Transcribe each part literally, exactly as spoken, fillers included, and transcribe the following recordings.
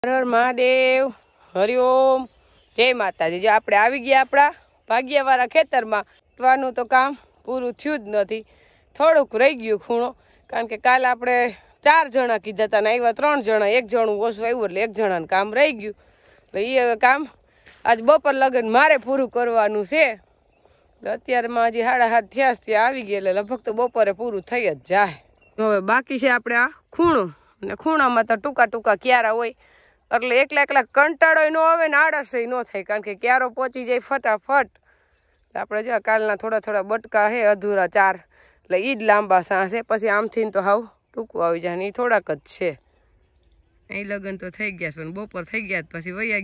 હર મહાદેવ, હરિઓમ, જય માતાજી। જો આપણે આવી ગયા આપણા ભાગ્યવાળા ખેતરમાં। વાનું તો કામ પૂરું થયું જ નથી, થોડુંક રહી ગયું ખૂણો, કારણ કે કાલે આપણે ચાર જણા કીધા હતા ને આવ્યા ત્રણ જણા, એક જણું ઓછું આવ્યું એટલે એક જણાનું કામ રહી ગયું। એટલે એ હવે કામ આજ બપોર લગન મારે પૂરું કરવાનું છે। એટલે અત્યારમાં હજી સાડા સાત થયા ત્યાં આવી ગયા, એટલે લગભગ તો બપોરે પૂરું થઈ જ જાય। હવે બાકી છે આપણે આ ખૂણો, અને ખૂણામાં તો ટૂંકા ટૂંકા ક્યારા હોય એટલે એકલા એકલા કંટાળો ન આવે ને આળસ ન થાય, કારણ કે ક્યારો પહોંચી જાય ફટાફટ। આપણે જો કાલના થોડા થોડા બટકા છે અધૂરા ચાર, એટલે એ જ લાંબા સાં છે, પછી આમથી તો હાવ ટૂંકું આવી જાય ને એ થોડાક જ છે। અહીં લગ્ન તો થઈ ગયા પણ બપોર થઈ ગયા પછી વયા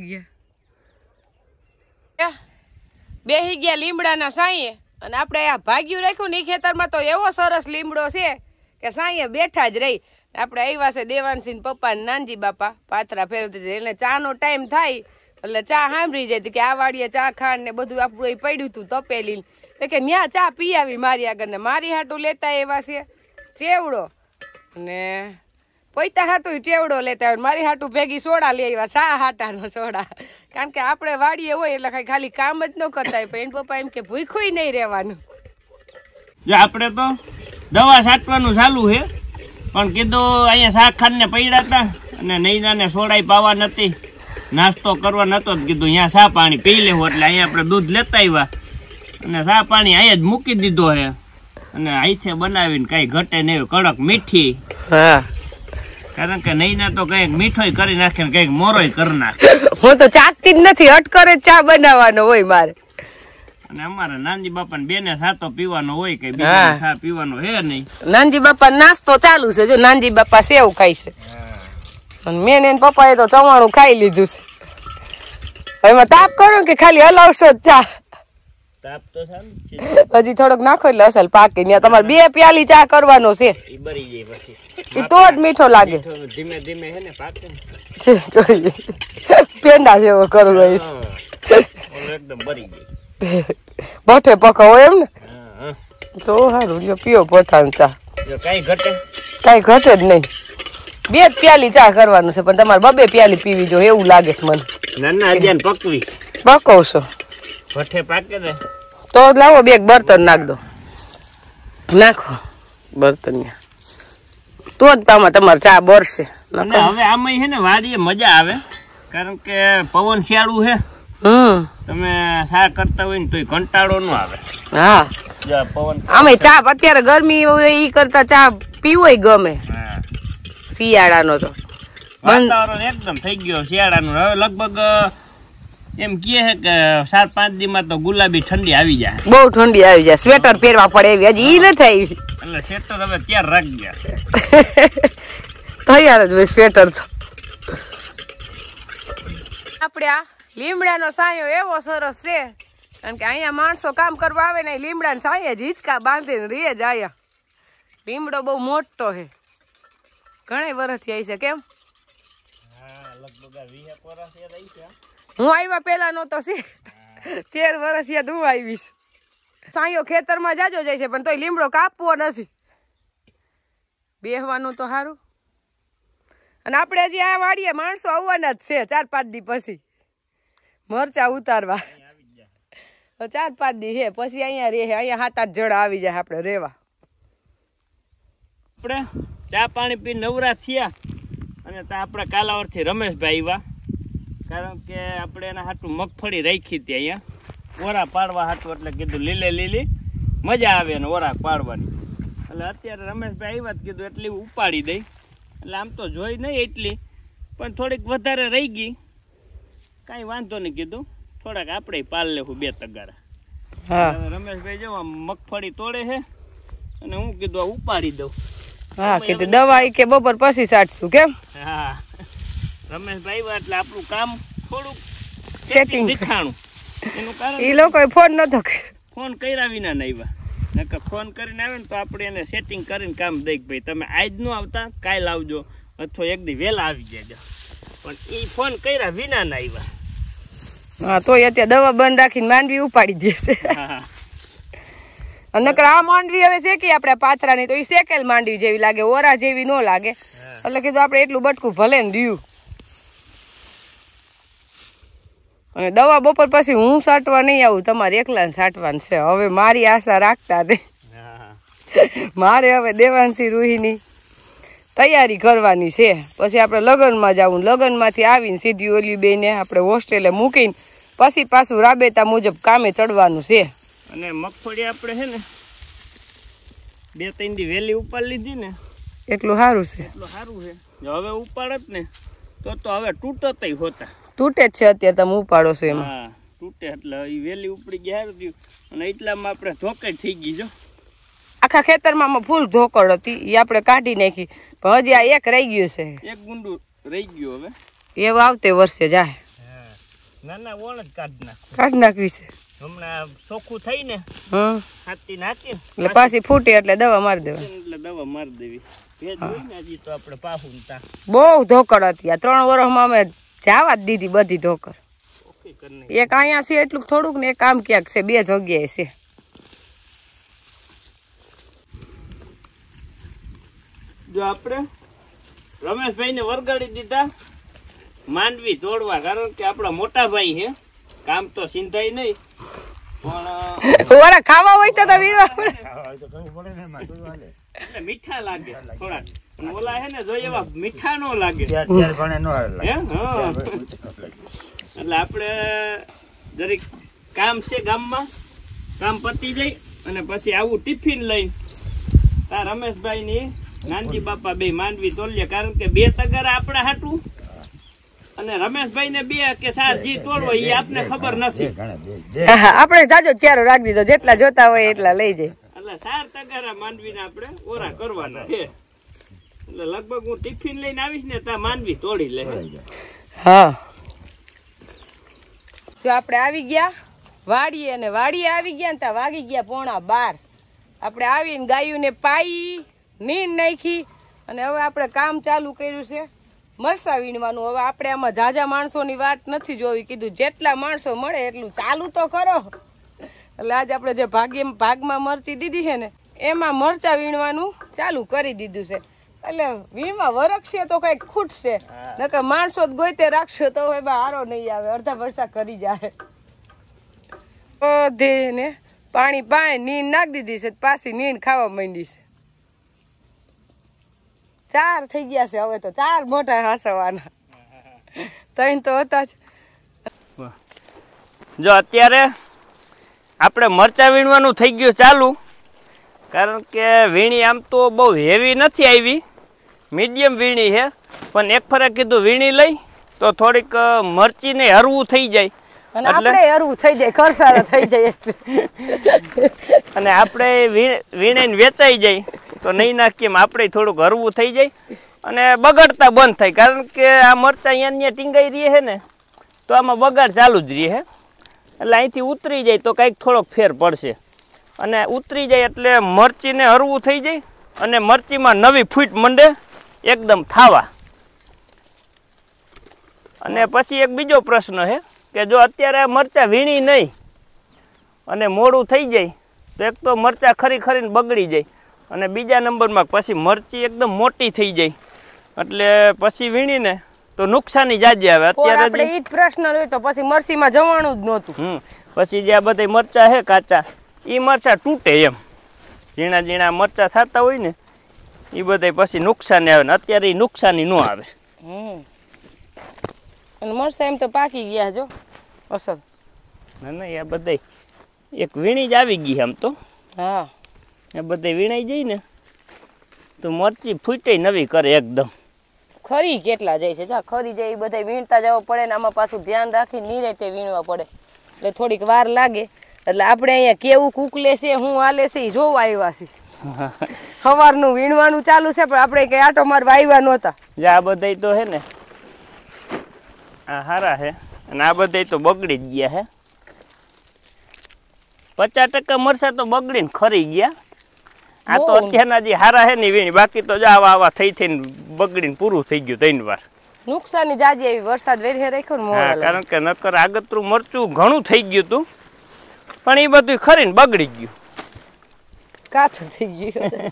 ગયા, બેસી ગયા લીમડાના સાંયે। અને આપણે આ ભાગ્યું રાખ્યું ને એ ખેતરમાં તો એવો સરસ લીમડો છે કે સાંયે બેઠા જ રહી। આપણે આવ્યા છે દેવાનસિંહ પપ્પા ને નાનજી બાપા પાથરા ફેરવતી, એટલે ચાનો ટાઈમ થાય એટલે ચા સાંભળી જાય કે આ વાડીએ ચા ખાંડ ને બધું આપણું એ પડ્યું હતું તપેલી, તો કે ન્યા ચા પી આવી મારી આગળ ને મારી હાટું લેતા એવા છે ચેવડો ને પૈતા હાટું ચેવડો લેતા હોય, મારી હાટું ભેગી સોડા લઈ આવ્યા, ચા હાટાનો સોડા, કારણ કે આપણે વાડીએ હોય એટલે કઈ ખાલી કામ જ ન કરતા હોય, પણ એન પપ્પા એમ કે ભૂખ્યું નહીં રહેવાનું। આપણે તો દવા છાંટવાનું ચાલુ છે, પણ કીધું અહીંયા શાકખાન ને પડ્યા હતા અને નૈનાને સોડાઈ પાવા નથી, નાસ્તો કરવા નતો, કીધું અહીંયા ચા પાણી પી લેવું, એટલે અહીંયા આપણે દૂધ લેતા આવ્યા અને ચા પાણી અહીંયા જ મૂકી દીધો છે, અને હાથે બનાવીને કઈ ઘટે નહીં, કડક મીઠી। હા, કારણ કે નૈના તો કઈક મીઠોય કરી નાખે ને કઈક મોરોય કરી નાખે। હું તો ચાકતી જ નથી, અટકરે ચા બનાવવાનો હોય મારે, અને અમારે નાનજી બાપા ને બેને સાતો પીવાનો હોય, કઈ બીજો ચા પીવાનો હે નહીં। નાનજી બાપા નાસ્તો ચાલુ છે, જો નાનજી બાપા સેવ ખાય છે અને મેં ને પપ્પા એ તો ચવાણું ખાઈ લીધું છે। એમાં તાપ કરો કે ખાલી હલાવશો ચા? તાપ તો છે, હજી થોડોક નાખો એટલે અસલ પાકે। ત્યાં તમારે બે પ્યાલી ચા કરવાનો છે, ઈ બરી જાય પછી ઈ તો જ મીઠો લાગે, ધીમે ધીમે હે ને પાકે પેંડા જેવો કરવો હોય એકદમ બરી જાય, બઠે પકાવો એમ ને, તો સારું લ્યો પીઓ પોતાનું ચા, કઈ ઘટે કઈ ઘટે જ નહીં। બે જ પ્યાલી ચા કરવાનું છે, પણ તમારે બબે પ્યાલી પીવી જોઈએ એવું લાગે છે મને। નાના અજ્ઞાન પકવી પકવશો ભઠ્ઠે પાકે ને તો લાવો બે બર્તન નાખ દો, નાખો બર્તન, તો જ પામાં તમારે ચા બરશે। હવે આમાં છે ને વાડીએ મજા આવે, કારણ કે પવન શિયાળું છે, હમ તમે ચા કરતા હોય ને તો કંટાળો ન આવે। હા, પવન આમે ચા અત્યારે ગરમી હોય ઈ કરતા ચા પીવોય ગમે, શિયાળાનો તો વાતાવરણ એકદમ થઈ ગયો શિયાળાનું। હવે લગભગ એમ કહે છે કે સાત પાંચ દી માં તો ગુલાબી ઠંડી આવી જાય, બહુ ઠંડી આવી જાય, સ્વેટર પહેરવા પડે એવી, હજી ઈ નથી આવી, એટલે સ્વેટર હવે ત્યાર રાખી ગયા તૈયાર જ હોય સ્વેટર તો। આપણે આ લીમડાનો સાયો એવો સરસ છે, કારણ કે અહીંયા માણસો કામ કરવા આવે ને લીમડાના સાયે જ હિંચકા બાંધીને રે જ આયા। લીમડો બહુ મોટો છે, ઘણી વર્ષથી આવી છે, કેમ હું આવ્યા પેલા નતો છે, તેર વર્ષ યાદ હું આવીશ। સાયો ખેતરમાં જાજો જાય છે, પણ તોય લીમડો કાપવો નથી, બેહવાનું તો સારું। અને આપણે હજી આ વાડીએ માણસો આવવાના જ છે ચાર પાંચ દી પછી મરચા ઉતારવા, ચાર પાંચ દી છે પછી અહીંયા રે, અહીંયા સાત આઠ જણા આવી જાય આપણે રેવા। આપણે ચા પાણી પી નવરા થયા, અને આપણે કાલાવરથી રમેશભાઈ આવ્યા, કારણ કે આપણે એના હાટું મગફળી રાખી હતી અહીંયા ઓરા પાડવા હાટું, એટલે કીધું લીલે લીલી મજા આવે ને ઓરા પાડવાની, એટલે અત્યારે રમેશભાઈ આવ્યા કીધું એટલી ઉપાડી દઈ, એટલે આમ તો જોઈ નહીં એટલી, પણ થોડીક વધારે રહી ગઈ, કાંઈ વાંધો નહીં, કીધું થોડાક આપણે પાલ લેવું બે તગારા। રમેશભાઈ જો મગફળી તોડે છે અને હું કીધું આ ઉપાડી દઉં। હા, કીધું દવા કે બપોર પછી સાટશું, કેમ? હા, રમેશભાઈ એટલે આપણું કામ થોડુંક સેટિંગ શીખાણું, એનું કારણ એ લોકોએ ફોન નતો ફોન કર્યા વિના નહીં આવ્યા, નકર ફોન કરીને આવે ને તો આપણે એને સેટિંગ કરીને કામ દઈ ભાઈ તમે આજ નો આવતા કાલ આવજો, અથવા એક દી વહેલા આવી જાય, પણ એ ફોન કર્યા વિના ના આવ્યા। હા, તોય અત્યારે દવા બંધ રાખીને માંડવી ઉપાડી દેશે। નકર આ માંડવી હવે શેકી આપણે પાથરાની, તો એ શેકેલ માંડવી જેવી લાગે, ઓરા જેવી ન લાગે, એટલે કીધું આપણે એટલું બટકું ભલે ને દયું। અને દવા બપોર પછી હું સાટવા નહીં આવું, તમારે એકલાને સાટવાનું છે. હવે મારી આશા રાખતા નહીં, મારે હવે દેવાંશી રૂહીની તૈયારી કરવાની છે. પછી આપણે લગ્નમાં જવું, લગ્નમાંથી આવીને સીધી ઓલી બેને આપણે હોસ્ટેલે મૂકીને પછી પાછું રાબેતા મુજબ કામે ચડવાનું છે. અને મગફળી આપણે છે ને બે ત્રણ દી વહેલી ઉપાડ લીધી ને એટલું સારું છે, એટલું સારું છે. જો હવે ઉપાડત ને તો તો હવે તૂટત હોતા, તૂટે જ છે અત્યારે તમે ઉપાડો છો એમાં. હા તૂટે એટલે એ વહેલી ઉપડી ગયા સારું થયું. અને એટલામાં આપણે ધોકડ થઈ ગઈ. જો આખા ખેતરમાં ફૂલ ધોકડ હતી એ આપણે કાઢી નાખી, પણ હજી આ એક રહી ગયું છે. એક ગુંડું રહી ગયું, હવે એવું આવતે વર્ષે જાય. ના ના ઓણ જ કાઢી નાખ, કાઢી નાખવી છે હમણાં ચોખ્ખું થઈ ને હમ હાથી નાખી એટલે પાછી ફૂટે એટલે દવા મારી દેવાની, એટલે દવા મારી દેવી. ભેજ હોય ને હજી તો આપણે પાહું તા બહુ ધોકડ હતી. આ ત્રણ વર્ષમાં અમે જાવા જ દીધી બધી ધોકડ. એક અહીંયા છે એટલું થોડુંક ને એક આમ ક્યાંક છે, બે જગ્યાએ છે. જો આપણે રમેશભાઈ ને વરગાડી દીધા માંડવી તોડવા, કારણ કે આપણા મોટા ભાઈ છે, કામ તો સિંધાય નહીં પણ ઓરા ખાવા હોય તો તો વીણવા પડે, એટલે મીઠા લાગે થોડાક. ઓલા હે ને જો એવા મીઠા નો લાગે, એટલે આપણે દરેક કામ છે ગામમાં, કામ પતી જાય અને પછી આવું ટિફિન લઈને તા રમેશભાઈ ની નાનજી બાપા બે માંડવી તોડીએ. કારણ કે બે તગારા આપણા હાટું અને રમેશભાઈ ને બે કે સાર જી તોડવો એ આપને ખબર નથી. આપણે જાજો ક્યારો રાખી દીધો, જેટલા જોતા હોય એટલા લઈ જાય. એટલે સાર તગારા માંડવી ને આપણે ઓરા કરવાના છે. એટલે લગભગ હું ટિફિન લઈને આવીશ ને ત્યાં માંડવી તોડી લે. હા જો આપણે આવી ગયા વાડીએ, અને વાડીએ આવી ગયા ને ત્યાં વાગી ગયા પોણા બાર. આપણે આવીને ગાયું ને પાઈ નીંદ નાખી અને હવે આપણે કામ ચાલુ કર્યું છે મરસા વીણવાનું. હવે આપણે આમાં ઝાઝા માણસોની વાત નથી જોવી, કીધું જેટલા માણસો મળે એટલું ચાલુ તો કરો. એટલે આજે આપણે જે ભાગ્ય ભાગમાં મરચી દીધી છે ને એમાં મરચા વીણવાનું ચાલુ કરી દીધું છે. એટલે વીણમાં વરખશે તો કઈક ખૂટશે, નકર માણસો જ ગોઈતે રાખશો તો એમાં હારો નહીં આવે, અડધા વર્ષા કરી જાય. બધે ને પાણી પાણી નીંદ નાખી દીધી છે, પાછી નીંદ ખાવા માંડી છે. ચાર થઈ ગયા છે હવે તો, ચાર મોટા હાસવાના, ત્રણ તો હતા જ. જો અત્યારે આપણે મરચા વીણવાનું થઈ ગયું ચાલુ, કારણ કે વીણી આમ તો બહુ હેવી નથી આવી, મીડિયમ વીણી છે. પણ એક ફરક કીધું વીણી લઈ તો થોડીક મરચી ને હરવું થઈ જાય, અને આપણે હરવું થઈ જાય, ખરસારો થઈ જાય, અને આપણે વીણીને વેચાઈ જાય તો નહીં નાખીએ આપણે થોડુંક હરવું થઈ જાય અને બગડતા બંધ થાય. કારણ કે આ મરચા અહીંયા ટીંગાઈ રહી છે ને તો આમાં બગાડ ચાલુ જ રહે, એટલે અહીંથી ઉતરી જાય તો કંઈક થોડોક ફેર પડશે. અને ઉતરી જાય એટલે મરચીને હરવું થઈ જાય અને મરચીમાં નવી ફૂટ મંડે એકદમ થાવા. અને પછી એક બીજો પ્રશ્ન છે કે જો અત્યારે મરચા વીણી નહીં અને મોડું થઈ જાય તો એક તો મરચા ખરી ખરીને બગડી જાય, અને બીજા નંબરમાં પછી મરચી એકદમ મોટી થઈ જાય એટલે પછી વીણીને તો નુકસાની જાજી આવે. અત્યારે આપણે ઈ જ પ્રશ્ન હોય તો પછી મરચીમાં જવાનું જ નહોતું. હમ પછી જે આ બધા મરચા છે કાચા એ મરચા તૂટે, એમ ઝીણા ઝીણા મરચા થતા હોય ને એ બધા પછી નુકસાની આવે ને અત્યારે એ નુકસાની ન આવે. હમ અને મરચા એમ તો પાકી ગયા જો અસલ. ના ના આ બધા એક વીણી જ આવી ગઈ આમ તો. હા એ બધા વીણાઈ જાય ને તો મરચી ફૂટે નવી કરે એકદમ. ખરી કેટલા જાય છે, જા ખરી જાય એ બધા વીણતા જવા પડે ને આમાં પાછું ધ્યાન રાખી નિરાતે વીણવા પડે એટલે થોડીક વાર લાગે. એટલે આપણે અહીંયા કેવું કૂકલે છે હું હાલે છે એ જોવા આવ્યા છે. સવારનું વીણવાનું ચાલુ છે પણ આપણે કઈ આટો મારવા આવ્યા નહોતા. જે આ બધા તો હે ને આ હારા હે અને આ બધા તો બગડી જ ગયા હે. પચાસ ટકા મરસા તો બગડીને ખરી ગયા. આ તો અત્યારના જે હારા હે ને વીણી, બાકી તો જો આવા આવા થઈ થઈને બગડીને પૂરું થઈ ગયું ત્રણ વાર. નુકસાની જાજી આવી, વરસાદ વેરી રાખ્યો ને. હા કારણ કે નકર આગતરું મરચું ઘણું થઈ ગયું હતું પણ એ બધું ખરીને બગડી ગયું, કાચું થઈ ગયું.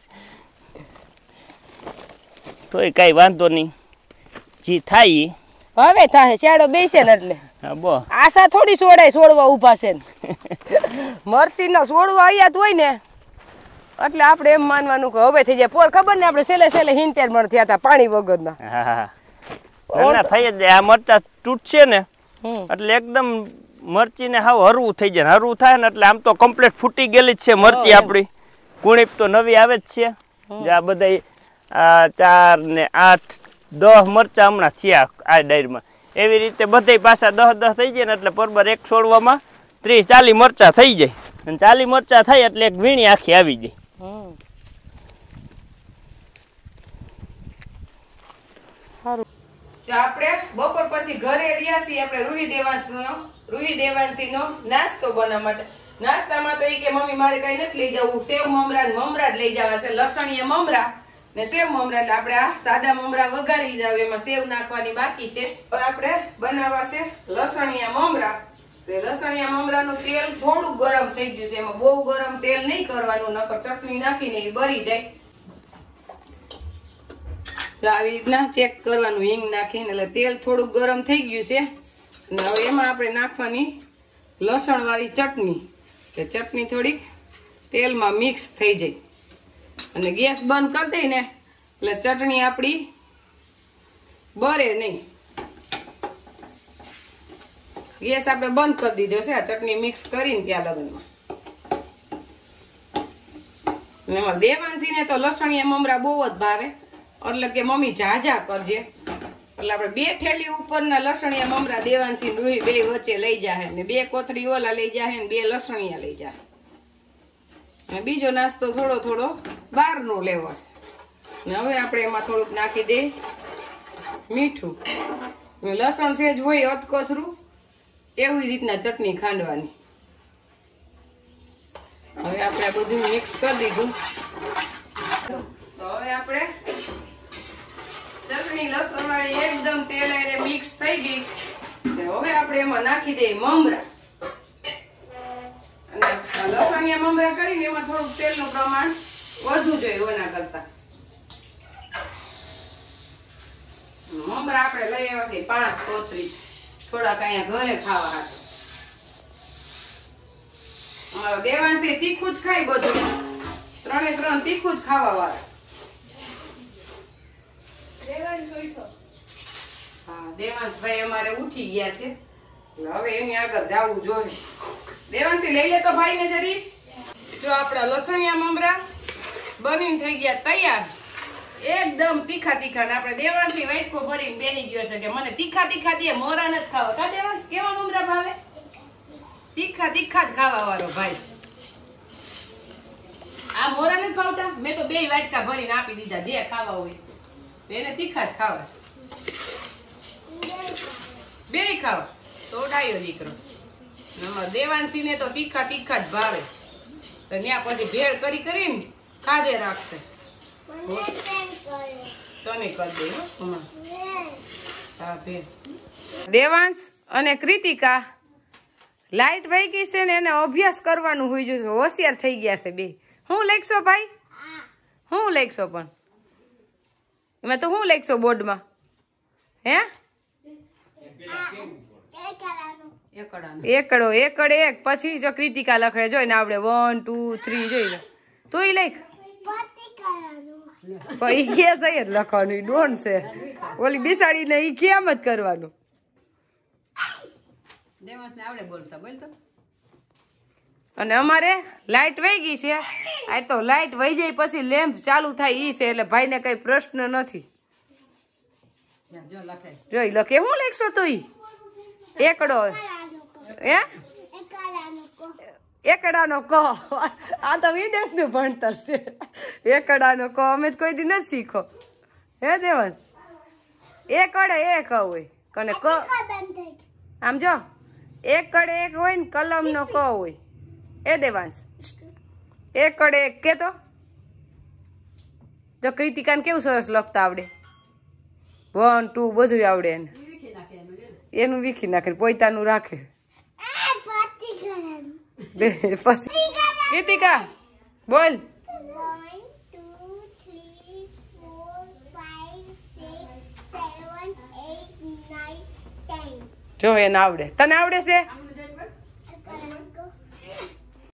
તો એ કઈ વાંધો નહીં, જી થાય હવે થાય શેડો બેસે ને એટલે. હા બો આશા થોડી સોડાય સોડવા ઊભા છે મરસી ના સોડવા આયા હોય ને એટલે આપણે એમ માનવાનું કે હવે થઈ જાય પોર ખબર ને આપણે સેલે સેલે હિંતેર મણ થયા હતા પાણી વગરના. હા ના થઈ જ જાય. આ મરચા તૂટશે ને એટલે એકદમ મરચી ને હાવ હરવું થઈ જાય. હરવું થાય ને એટલે આમ તો કમ્પ્લીટ ફૂટી ગયેલી જ છે મરચી આપણી. કુણીપ તો નવી આવે જ છે. જે આ બધા આ ચાર ને આઠ દસ મરચા હમણાં થયા આ ડાયરમાં. એવી રીતે બધા પાછા દસ દસ થઈ જાય ને એટલે બરોબર એક છોડવામાં ત્રીસ ચાલીસ મરચા થઈ જાય. અને ચાલીસ મરચા થાય એટલે એક વીણી આખી આવી જાય. જો આપણે બપોર પછી ઘરે રહ્યા છીએ આપણે રૂહી દેવાંશીનો રૂહી દેવાંશીનો નાસ્તો બનાવવા માટે. નાસ્તામાં તો એ કે મમ્મી મારે કઈ નથી લઈ જવું, સેવ મમરા મમરા જ લઈ જવા છે. લસણીયા મમરા ને સેવ મમરા એટલે આપણે આ સાદા મમરા વઘારી જાવ એમાં સેવ નાખવાની બાકી છે. હવે આપણે બનાવવા છે લસણીયા મમરા. લસણીયા મમરાનું તેલ થોડું ગરમ થઈ ગયું છે. એમાં બહુ ગરમ તેલ નહીં કરવાનું, નકર ચટણી નાખીને એ બળી જાય. તો આવી રીતના ચેક કરવાનું હિંગ નાખીને. એટલે તેલ થોડું ગરમ થઈ ગયું છે અને હવે એમાં આપણે નાખવાની લસણ વાળી ચટણી કે ચટણી થોડીક તેલમાં મિક્સ થઈ જાય અને ગેસ બંધ કરી દઈ ને એટલે ચટણી આપણી બળે નહીં. ગેસ આપણે બંધ કરી દીધો છે આ ચટણી મિક્સ કરીને ત્યાં લગનમાં. એમાં દેવાંશીને તો લસણીયા મમરા બહુ જ ભાવે એટલે કે મમ્મી ઝાઝા કરજે. એટલે આપણે બે થેલી ઉપરના લસણીયા મમરા દેવાંશી રૂહી બે વચ્ચે લઈ જાય ને બે કોથળી ઓલા લઈ જાય ને બે લસણીયા લઈ જાય. અને બીજો નાસ્તો થોડો થોડો બહારનો લેવાશે. ને હવે આપણે એમાં થોડુંક નાખી દે મીઠું. લસણ સેજ હોય અધકસરું એવી રીતના ચટણી ખાંડવાની. હવે આપણે બધું મિક્સ કરી દીધું. તો હવે આપણે ચટણી લસણ વાળી એકદમ તેલ એને મિક્સ થઈ ગઈ. હવે આપણે એમાં નાખી દઈએ મમરા. અને લસણિયા મમરા કરીને એમાં થોડુંક તેલનું પ્રમાણ વધુ જોઈએ એના કરતા. મમરા આપણે લઈ આવ્યા છે પાંચ કોથળી, થોડાક અહીંયા ઘરે ખાવા હાટુ. અમારો દેવાંશી તીખું જ ખાય બધું, ત્રણે ત્રણ તીખું જ ખાવા વાળા. હા દેવાંશભાઈ અમારે ઉઠી ગયા છે હવે એની આગળ જવું જોઈએ. દેવાંશી લઈ લે તો ભાઈ ને જરી. જો આપડા લસણિયા મમરા બનીને થઈ ગયા તૈયાર. એકદમ તીખા તીખા. ને આપણે દેવાંશી વાટકો ભરીને બેસી ગયો છે કે મને તીખા તીખા દે, મોરા નથી ખાવા. કા દેવાંશ કેવા મમરા ભાવે? તીખા તીખા જ ખાવા વાળો ભાઈ. આ મોરા નથી ભાવતા? મેં તો બે વાટકા ભરીને આપી દીધા જે ખાવા હોય એને. તીખા જ ખાવા બે ખાવા તો ડાયો દીકરો. દેવાંશી ને તો તીખા તીખા જ ભાવે તો ત્યાં પછી ભેળ કરી કરીને ખાધે રાખશે. તને કરી દે હા ભેળ. દેવાંશ અને કૃતિકા લાઈટ વહી ગઈ છે ને એને અભ્યાસ કરવાનું હોય છે, હોશિયાર થઈ ગયા છે બે. હું લખશો ભાઈ? હું લખશો પણ એમાં તો હું લખશો બોર્ડમાં? હે એકડો એકડ એક પછી જો કૃતિકા લખડે જોઈ ને આપણે વન ટુ થ્રી જોઈ લે. તું લખ ઈ કે છે જ લખવાનું. ડોન છે ઓલી બિસાડી ને ઈ કેમ જ કરવાનું. અને અમારે લાઈટ વહી ગઈ છે. આ તો લાઈટ વહી જાય પછી લેમ્પ ચાલુ થાય ઈ છે એટલે ભાઈ ને કઈ પ્રશ્ન નથી. જોઈ લખે હું લખશો તો ઈ એકડો હે એકડાનો ક. આ તો વિદેશ નું ભણતર છે. એકડાનો ક અમે કોઈ દી નથી શીખો. હે દેવાંશ એકડે એક હોય કને ક આમ જો એકડે એક હોય ને કલમ નો ક હોય. એ દેવાંશ એકડે એક કે તો જો કૃતિકાને કેવું સરસ લખતા આવડે. વન ટુ બધું આવડે એને. એનું વીખી નાખે પોતાનું રાખે. પછી કૃતિકા બોલ. જો એને આવડે. તને આવડે છે?